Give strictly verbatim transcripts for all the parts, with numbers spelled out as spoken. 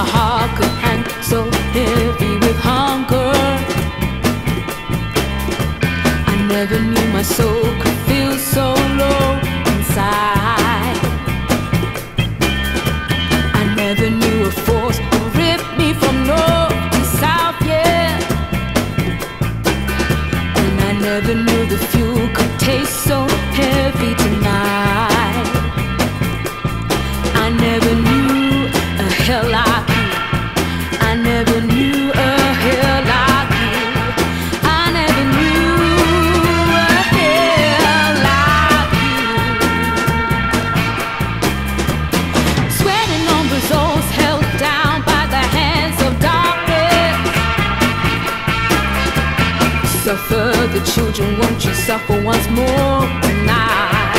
my heart could hang so heavy with hunger. I never knew my soul could feel so low inside. I never knew a force would rip me from north to south, yeah. And I never knew the fuel could taste so heavy tonight. I never knew a hell like you. I never knew a hell like you. I never knew a hell like you. Sweating on souls held down by the hands of darkness. Suffer the children, won't you suffer once more tonight?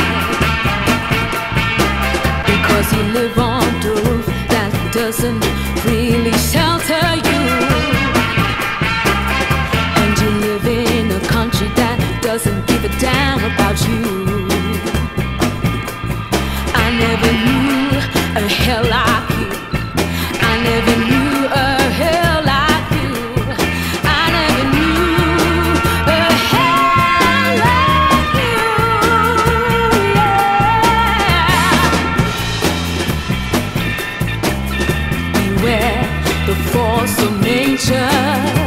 Because you live on the roof that doesn't really shelter you, and you live in a country that doesn't give a damn about you. I never knew a hell like you. I never knew a hell like you. I never knew a hell like you, yeah. Beware the force of nature.